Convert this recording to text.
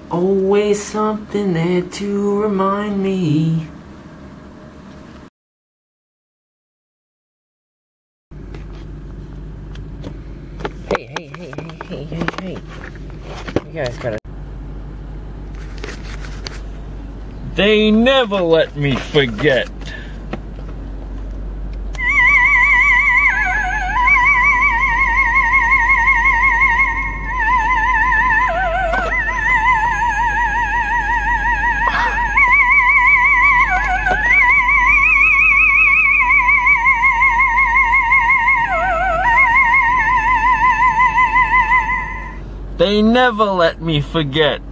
Always something there to remind me. Hey. You guys gotta... They never let me forget. They never let me forget.